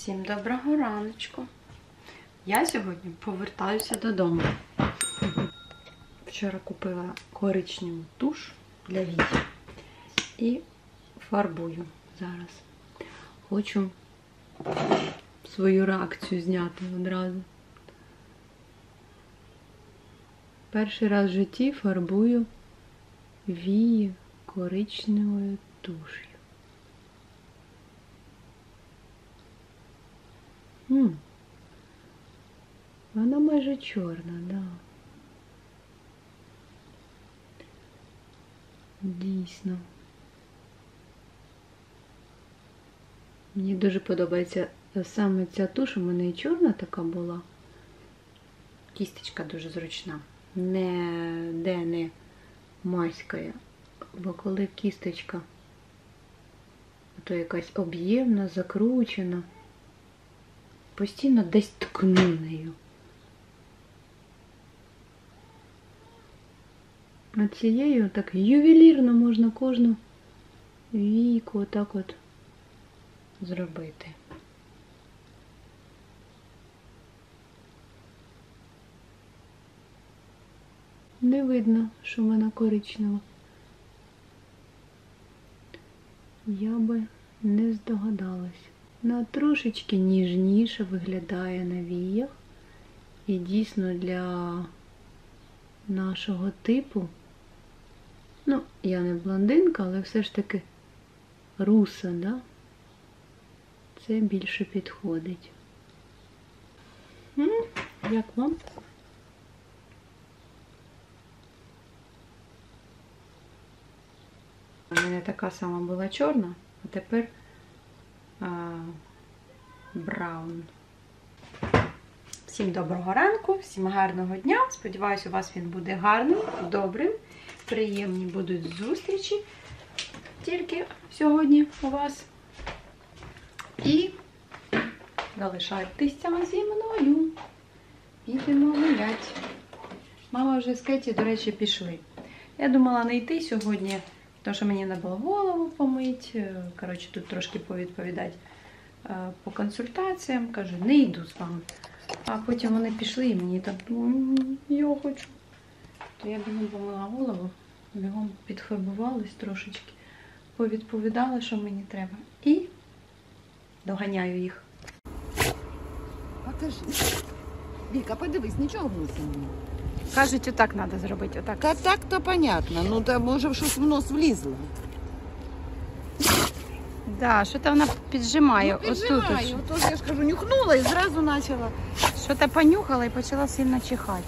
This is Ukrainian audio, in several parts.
Всім доброго раночку. Я сьогодні повертаюся додому. Вчора купила коричневу туш для вій і фарбую зараз. Хочу свою реакцію зняти одразу. Перший раз в житті фарбую вії коричневою туш'ю. Вона майже чорна, да. Дійсно. Мені дуже подобається саме ця туш, у мене і чорна така була. Кісточка дуже зручна. Не маська. Бо коли кісточка, то якась об'ємна, закручена, постійно десь ткну нею. А цією так ювелірно можна кожну війку отак от зробити. Не видно, що вона коричнева. Я би не здогадалась. Вона трошечки ніжніше виглядає на віях. І дійсно для нашого типу, ну, я не блондинка, але все ж таки руса, да? Це більше підходить. Як вам? У мене така сама була чорна, а тепер браун. Всім доброго ранку, всім гарного дня. Сподіваюся, у вас він буде гарним, добрим. Приємні будуть зустрічі тільки сьогодні у вас. І залишайтеся зі мною. Підемо гуляти. Мама вже з Кеті, до речі, пішли. Я думала не йти сьогодні, тому що мені треба було голову помити. Коротше, тут трошки повідповідати по консультаціям. Кажу, не йду з вами. А потім вони пішли і мені так, я хочу. То я бігом помила голову, бігом підфарбувалась трошечки, повідповідала, що мені треба. І доганяю їх. Покажи. Віка, подивись, нічого в носі немає. Кажуть, отак треба зробити, отак. Та так то понятно, ну та може щось в нос влізло. Да, що-то вона піджимає. Ну, піджимаю, отож я ж кажу, нюхнула і зразу почала. Що-то понюхала і почала сильно чихати.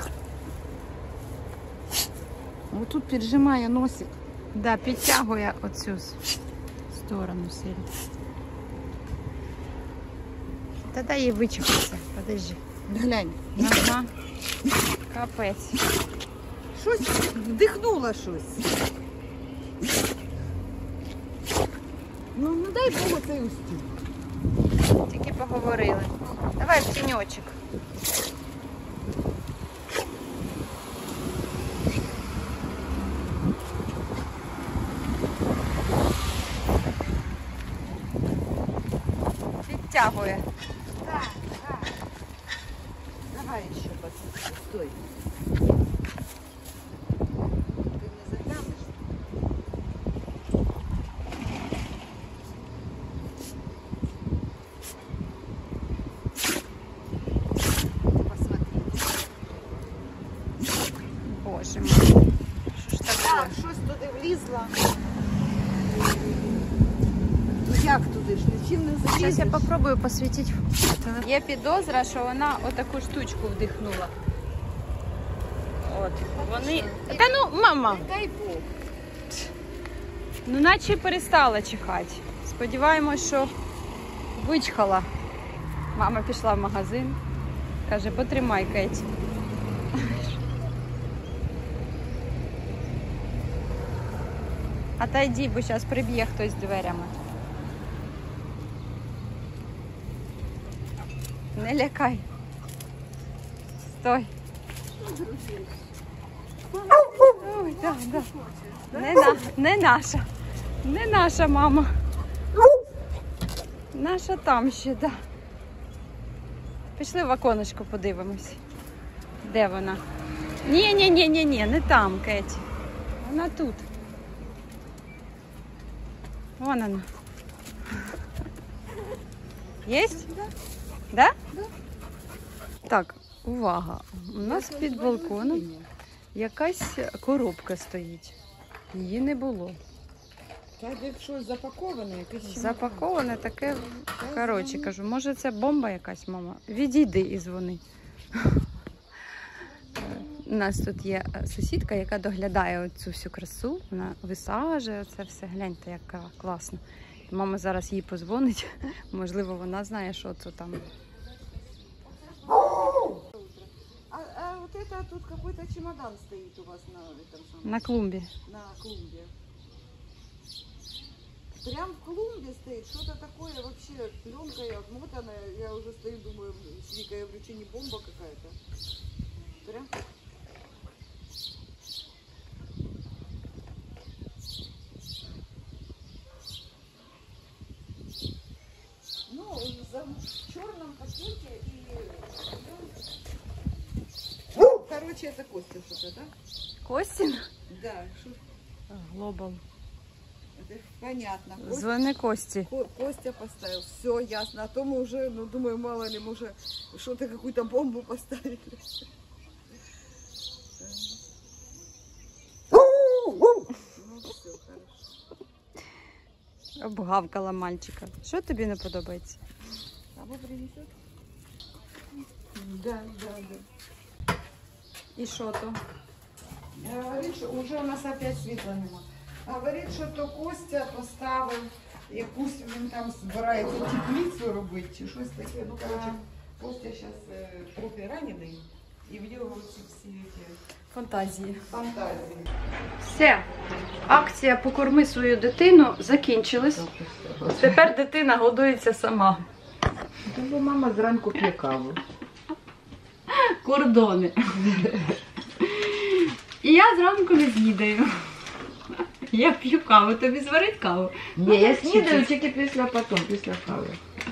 Ось тут піджимає носик. Да, підтягує оцю сторону сильно. Та дай їй вичихатися, подожди. Глянь. Ага. Капець. Щось вдихнула щось. Ну, не дай Бог цей устій. Тільки поговорили. Давай в тіньочок. Підтягує. Так, так. Давай ще постой. Стой. Ти не затягнеш? Боже мой. Що ж таке? Так, щось туди влізло. Ну як туди ж? Нічим не залізеш. Зараз я попробую посвітити. Є підозра, що вона отаку штучку вдихнула. От. Вони... Та ну, мама! Дай Бог. Ну, наче перестала чихати. Сподіваємось, що вичхала. Мама пішла в магазин. Каже, потримай, Кеті. Отойди, бо зараз приб'є хтось дверями. Не лякай. Стой. Ой, да, да. Не наша. Не наша мама. Наша там ще, да. Пішли в оконечко подивимось. Де вона? Ні, не там, Кеті. Вона тут. Вон вона. Єсть? Да? Да. Так, увага. У нас під балконом якась коробка стоїть. Її не було. Та де щось запаковане, якесь Запаковане таке, коротше, кажу, може це бомба якась, мама? Відійди і дзвони. У нас тут є сусідка, яка доглядає цю всю красу, вона висаджує це все, гляньте, як класно. Мама зараз їй позвонить, можливо, вона знає, що це там. А вот это тут какой-то чемодан стоит у вас на этом самом... На клумбі. На клумбе. Прям в клумбе стоит что-то такое вообще пленкой обмотанная. Я уже стою, думаю, с Викой, я говорю, что не бомба какая-то. Прям. Ну, в черном пакете и... Короче, это Костя что-то, да? Костін? Да, что... Глобал. Это понятно. Дзвони Кості. Костя поставил, все ясно. А то мы уже, ну, думаю, мало ли, мы уже что-то, какую-то бомбу поставили. Ну, все, хорошо. Обгавкала мальчика. Що тобі не подобається? Кого принесет? Да. І що то? Говорит, что уже у нас опять світла нема. Говорить, що то Костя поставив якусь, він там збирається теплицю робити, чи щось таке. Ну, коротше, Костя зараз трохи ранений, і в нього ці всі Фантазії. фантазії. Все. Акція «Покорми свою дитину» закінчилась. Тепер дитина годується сама. Тому мама зранку п'є каву. Кордони. І я зранку не снідаю. Я п'ю каву. Тобі зварить каву? Ні, я снідаю тільки після кави.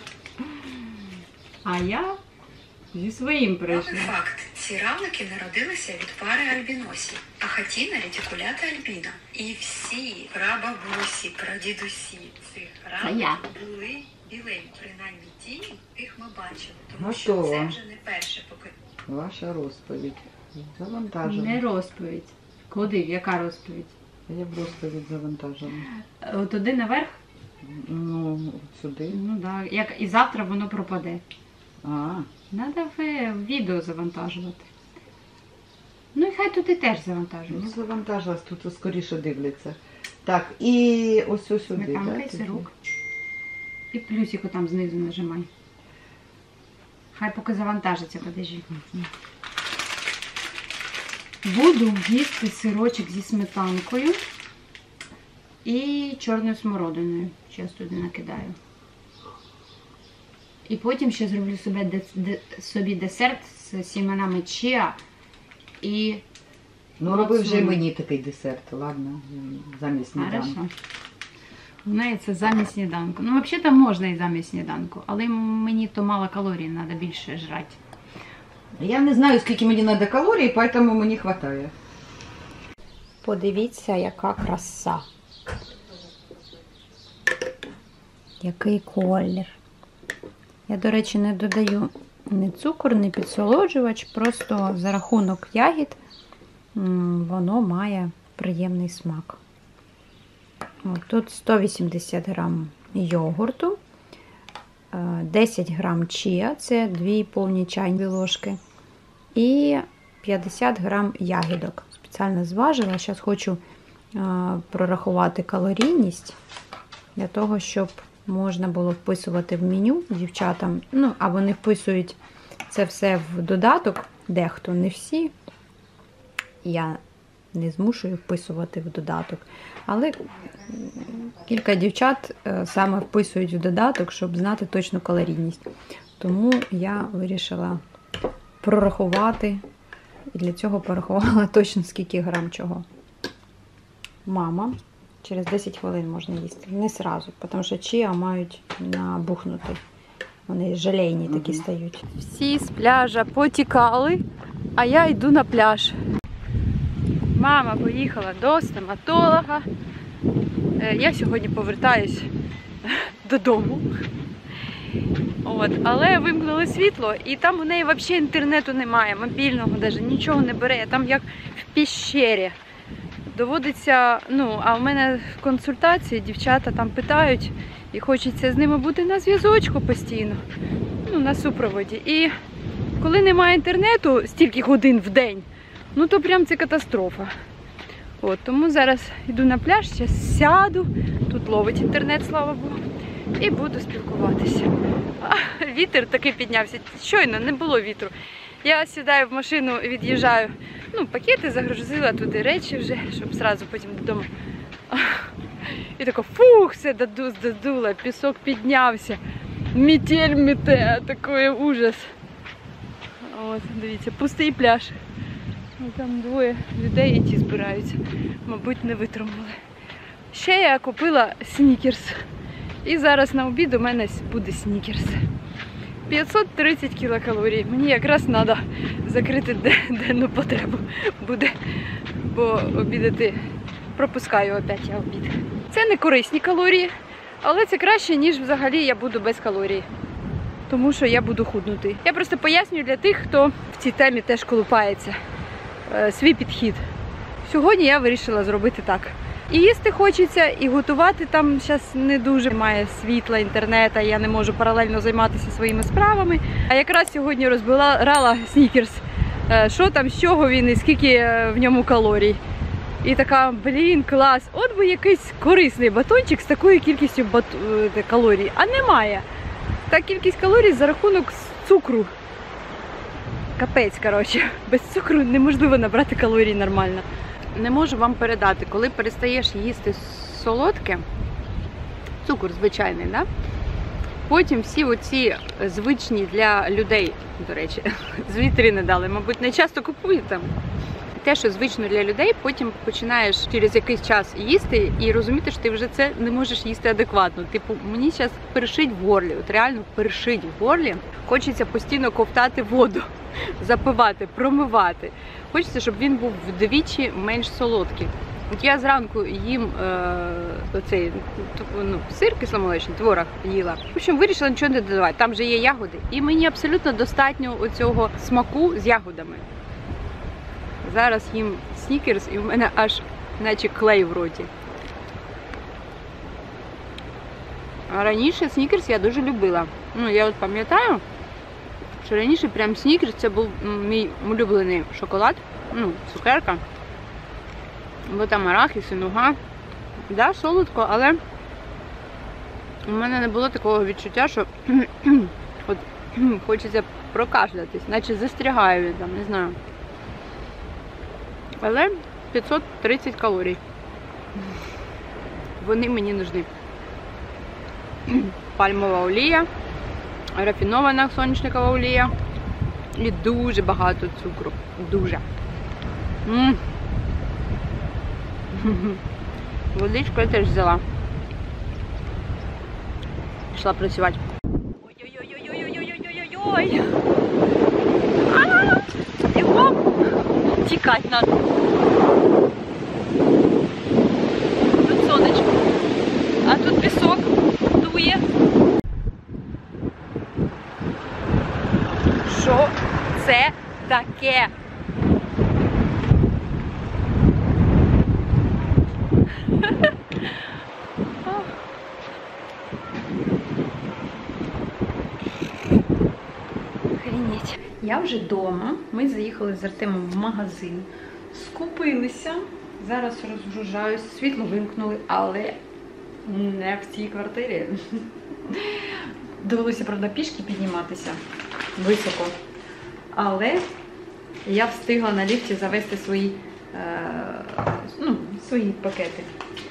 А я зі своїм прийшла. Факт. Ці равлики народилися від пари альбіносів. Ахатіна ретикулята альбіна. І всі прабабусі, прадідусі цих равликів були білень. Принаймні ті, їх ми бачили. Тому що Готово. це вже не перше покоління. Ваша розповідь. Завантажена. Не розповідь. Куди? Яка розповідь? Я в розповідь завантажена. Туди наверх? Ну, сюди. Ну так. Да. І завтра воно пропаде. А, Надо відео завантажувати. Ну і хай туди теж ну завантажується. завантажилась, тут скоріше дивляться. Так, і ось сюди. Сметанка да, і тоді? сирок. І плюсику там знизу нажимай. Хай поки завантажиться, подожди. Буду їсти сирочок зі сметанкою і чорною смородиною. Зараз туди накидаю. І потім ще зроблю собі десерт з сіменами чіа і... Ну, роби вже мені такий десерт, ладно, замість сніданку. Хорошо. У неї це замість сніданку. Ну, взагалі можна і замість сніданку, але мені то мало калорій, треба більше жрати. Я не знаю, скільки мені треба калорій, тому мені вистачає. Подивіться, яка краса. Який колір. Я, до речі, не додаю ні цукор, ні підсолоджувач, просто за рахунок ягід воно має приємний смак. От, тут 180 грам йогурту, 10 грам чіа, це 2 повні чайні ложки, і 50 грам ягідок. Спеціально зважила, зараз хочу прорахувати калорійність, для того, щоб можна було вписувати в меню дівчатам. Ну, а вони вписують це все в додаток, дехто, не всі. Я не змушую вписувати в додаток. Але кілька дівчат саме вписують в додаток, щоб знати точну калорійність. Тому я вирішила прорахувати. І для цього порахувала точно скільки грам чого. Мама Через 10 хвилин можна їсти. Не сразу, тому що чиа мають набухнути. Вони желейні такі стають. Всі з пляжа потікали, а я йду на пляж. Мама поїхала до стоматолога. Я сьогодні повертаюсь додому. Але вимкнули світло, і там у неї взагалі інтернету немає, мобільного навіть, нічого не бере. Там як в піщері. Доводиться, а в мене в консультації дівчата там питають, і хочеться з ними бути на зв'язочку постійно, на супроводі. І коли немає інтернету стільки годин в день, то прям це катастрофа. Тому зараз йду на пляж, зараз сяду, тут ловить інтернет, слава Богу, і буду спілкуватися. Вітер такий піднявся, щойно не було вітру. Я сідаю в машину, від'їжджаю, пакети загрузила туди, речі вже, щоб одразу потім додому. І тако, фух, все додуло, пісок піднявся, метель мете, такий ужас. Дивіться, пустий пляж. Там двоє людей і ті збираються, мабуть, не витримали. Ще я купила снікерс. І зараз на обід у мене буде снікерс. 530 кілокалорій. Мені якраз треба закрити денну потребу буде, бо обідати пропускаю опять я обід. Це не корисні калорії, але це краще, ніж взагалі я буду без калорій. Тому що я буду худнути. Я просто пояснюю для тих, хто в цій темі теж колупається, свій підхід. Сьогодні я вирішила зробити так. І їсти хочеться, і готувати там зараз не дуже має світла, інтернету, я не можу паралельно займатися своїми справами. А якраз сьогодні розбирала снікерс, що там, з чого він і скільки в ньому калорій. І така, клас, от би якийсь корисний батончик з такою кількістю калорій. А немає. Та кількість калорій за рахунок цукру. Капець, коротше. Без цукру неможливо набрати калорій нормально. Не можу вам передати, коли перестаєш їсти солодке, цукор звичайний, да? Потім всі оці звичні для людей, до речі, з вітрини дали, мабуть, не часто купують там. Те, що звично для людей, потім починаєш через якийсь час їсти і розуміти, що ти вже це не можеш їсти адекватно. Типу, мені зараз першить в горлі, от реально першить в горлі. Хочеться постійно ковтати воду, запивати, промивати. Хочеться, щоб він був вдвічі менш солодкий. От я зранку їм оцей сир кисломолочний, творог їла. В общем, вирішила нічого не додавати, там же є ягоди. І мені абсолютно достатньо оцього смаку з ягодами. Зараз їм снікерс і в мене аж наче клей в роті. А раніше снікерс я дуже любила. Я от пам'ятаю, що раніше прям снікерс це був мій улюблений шоколад, цукерка. Бо там арахіс і нуга. Да, солодко, але у мене не було такого відчуття, що от хочеться прокашлятись, наче застрягає він там, не знаю. Але 530 калорій. Вони мені нужні. Пальмова олія, рафінована соняшникова олія і дуже багато цукру. Дуже. Водичку я теж взяла. Пішла працювати. Ой-ой-ой-ой-ой-ой-ой-ой-ой! Бігом! Тікати надо. Тут сонечко, а тут пісок дує. Що це таке? Охренеть. Я вже вдома. Ми заїхали з Артемом в магазин. Скупилися. Зараз розгружаюсь. Світло вимкнули, але не в цій квартирі. Довелося, правда, пішки підніматися високо. Але я встигла на ліфті завести свої пакети.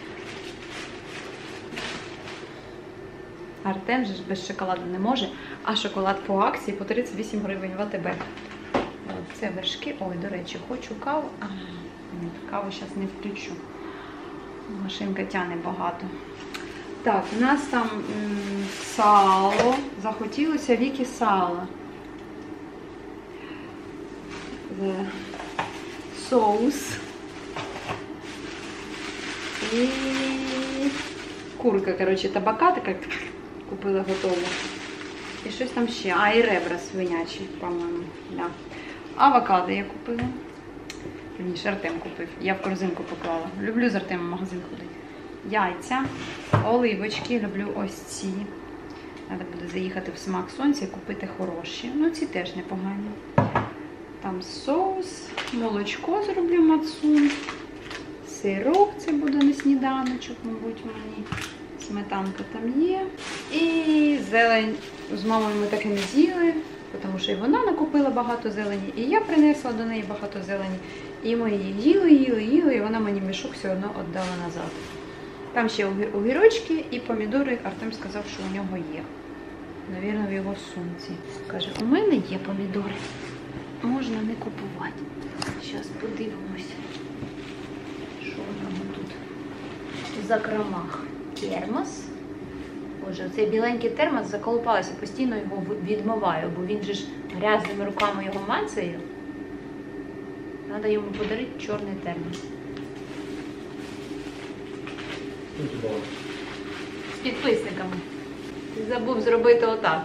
Артем же ж без шоколаду не може, а шоколад по акції по 38 гривень в АТБ. Це вершки. Ой, до речі, хочу каву. Каву зараз не включу. Машинка тягне багато. Так, у нас там сало. Захотілося Вікі сала. Соус. І курка, коротше, табака така купила готову. І щось там ще. А, і ребра свинячі, по-моєму. Да. Авокадо я купила. Вірніше, Артем купив. Я в корзинку поклала. Люблю з Артемом в магазин ходити. Яйця, оливочки. Люблю ось ці. Треба буде заїхати в Смак Сонця і купити хороші. Ну, ці теж непогані. Там соус, молочко зроблю мацун. Сирок, це буде на сніданочок, мабуть, мені. Сметанка там є. І зелень. З мамою ми так і не з'їли, тому що і вона накупила багато зелені, і я принесла до неї багато зелені. І ми її їли, і вона мені мішок все одно віддала назад. Там ще огірочки і помідори. Артем сказав, що у нього є. Навірно, в його сумці. Каже, у мене є помідори. Можна не купувати. Зараз подивимося, що в нього тут в закромах. Термос. Боже, цей біленький термос заколупалася, постійно його відмиваю, бо він же ж грязними руками його мацає. Треба йому подарити чорний термос. З підписниками. Ти забув зробити отак.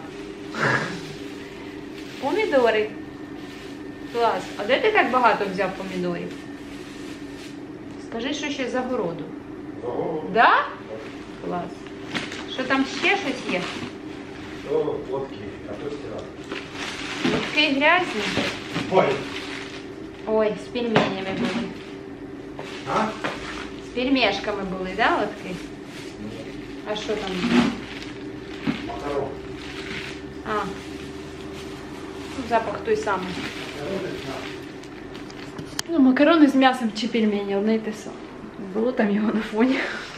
Помідори. Клас. А де ти так багато взяв помідорів? Скажи, що ще з огороду. З огороду? Да? Клас. Що там ще щось є? То водки, а то стирати. Лотки грязні? Ой. Ой, з пельменями були. А? З пельмешками були, да, лотки? Ні. А що там було? Макарон. А. Запах той самий. Ну, макарони з м'ясом чи пельмені, одне й те саме. Було там його на фоні.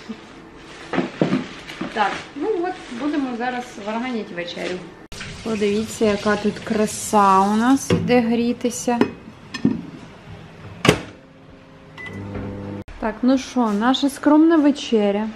Так, ну от, будемо зараз варганити вечерю. Подивіться, яка тут краса у нас, де грітися. Так, ну що, наша скромна вечеря.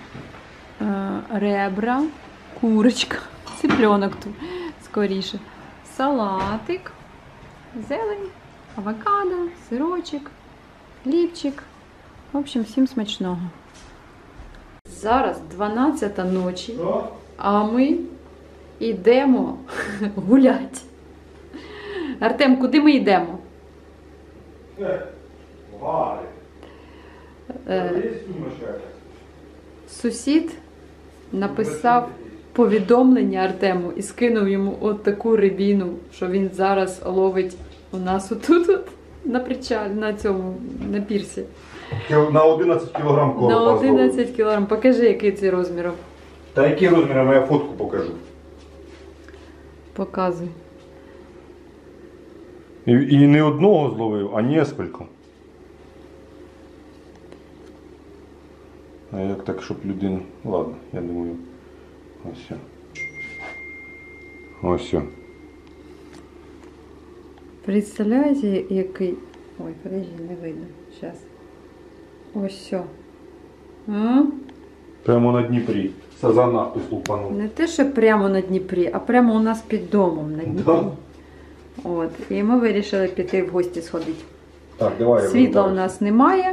Ребра, курочка, цыпленок тут, скоріше. Салатик, зелень, авокадо, сирочок, хлібчик. В общем, всім смачного. Зараз 12 ночі, а ми йдемо гуляти. Артем, куди ми йдемо? Вари. Сусід написав повідомлення Артему і скинув йому от таку рибіну, що він зараз ловить у нас отут на причалі, на цьому, на пірсі. На 11 кілограм коропа. На 11 кілограм. Покажи, який це розмір. Та які розміри, я фотку покажу. Показуй. І не одного зловив, а несколько. А як так, щоб людина... Ладно, я думаю. Ось. Ось. Представляєте, який... Ой, подожди, не видно. Зараз. Ось все. Прямо на Дніпрі. Сазана хтось лупанув. Не те, що прямо на Дніпрі, а прямо у нас під домом на Дніпрі. Да? От. І ми вирішили піти в гості сходити. Так, давай. Світла у нас немає,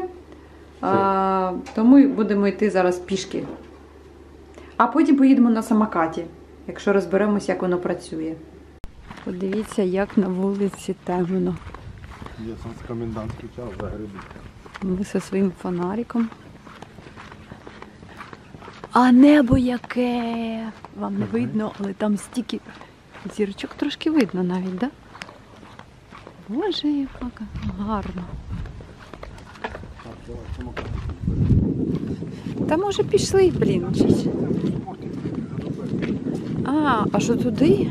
тому будемо йти зараз пішки. А потім поїдемо на самокаті, якщо розберемось, як воно працює. Подивіться, як на вулиці темно. Я сам з комендантський час за гриби. Ми зі своїм фонариком. А небо яке! Вам не видно, але там стільки зірочок трошки видно навіть, так? Да? Боже, як гарно. Та може пішли, блін. А що туди?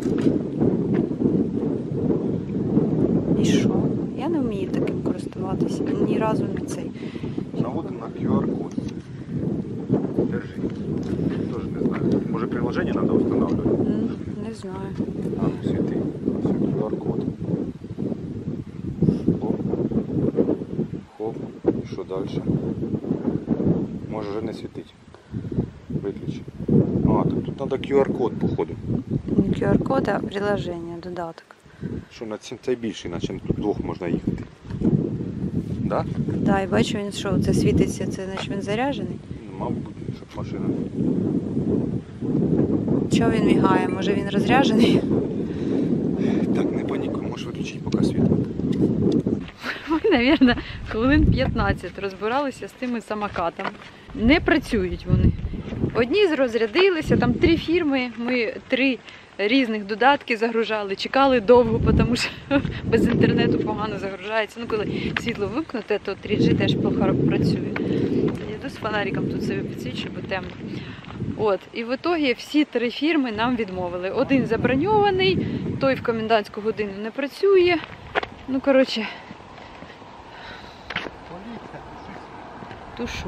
І що? Я не вмію таким користуватися. Ні разу не цей. Наводим на QR-код. Держи. Тоже не знаю. Може приложение надо устанавливать? Не знаю. А, світи. QR-код. Хоп. Хоп. І що далі? Може вже не світить. Виключи. А, тут треба QR-код, походу. Не QR-код, а приложення, додаток. Що на цей більший, наче тут двох можна їхати. Да? Так, і бачу, він що, це світиться, це значить він заряджений. Мабуть, щоб машина. Чого він мігає? Може він розряджений? Так, не панікуй, можеш виключити поки світло. Ми, мабуть, хвилин 15 розбиралися з тими самокатами. Не працюють вони. Одні розрядилися, там 3 фірми, ми 3 різних додатки загружали, чекали довго, тому що без інтернету погано загружається. Ну, коли світло вимкнуте, то 3G теж погано працює. Я йду з фонариком тут собі підсвічую, бо темно. От, і в ітогі всі 3 фірми нам відмовили. Один заброньований, той в комендантську годину не працює. Ну, коротше, тушу.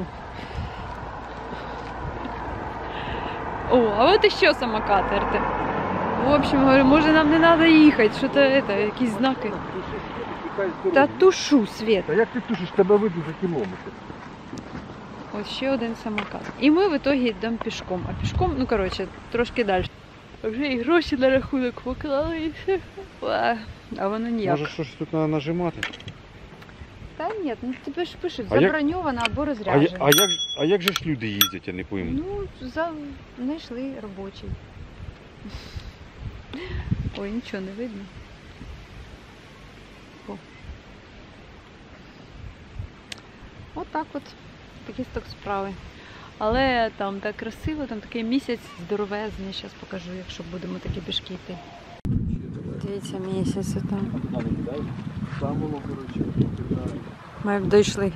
О, а от іще самокати, Артем. В общем, говорю, може нам не треба їхати, що то якісь знаки. Та тушу, Свет. Та як ти тушиш, тебе видно за кілометр. Ось ще один самокат. І ми в ітогі йдемо пішком. А пішком, ну коротше, трошки далі. Вже і гроші на рахунок поклали і все. А воно ніяк. Може щось тут треба нажимати? Та ні, ну тебе ж пишуть, А як- заброньовано або розряджено. А як же ж люди їздять, я не пойму. Ну, знайшли робочий. Ой, нічого не видно. О. От так от. Такі сток справи. Але там так красиво, там такий місяць здоровезний. Зараз покажу, якщо будемо такі пішки йти. Дивіться, місяць там. Там воно, коротше, Ми б дійшли.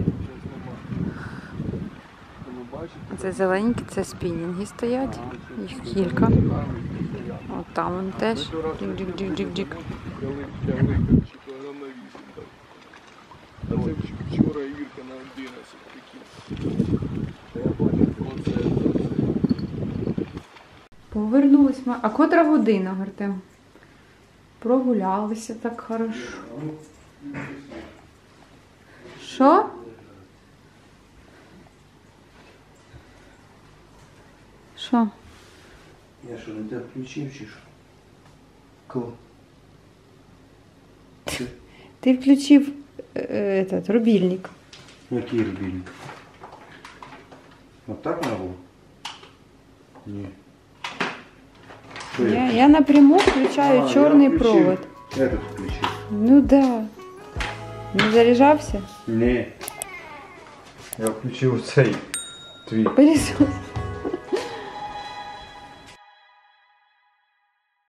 бачите? Це зелененькі, це спінінги стоять. Їх кілька. От там вони теж. Дік-дік-дік-дік-дік. А це вчора Ірка на 11 такі. Повернулись ми. А котра година, Артем? Прогулялися так хорошо. Що? Що? Я що, не те включив чи що? Кого? Ти включив этот рубільник. Який рубільник? От так треба було? Ні. Що Я напряму включаю чорний провод. Этот включив. Ну да. Не заряджався? Ні. Я включив цей твій. Пилісос.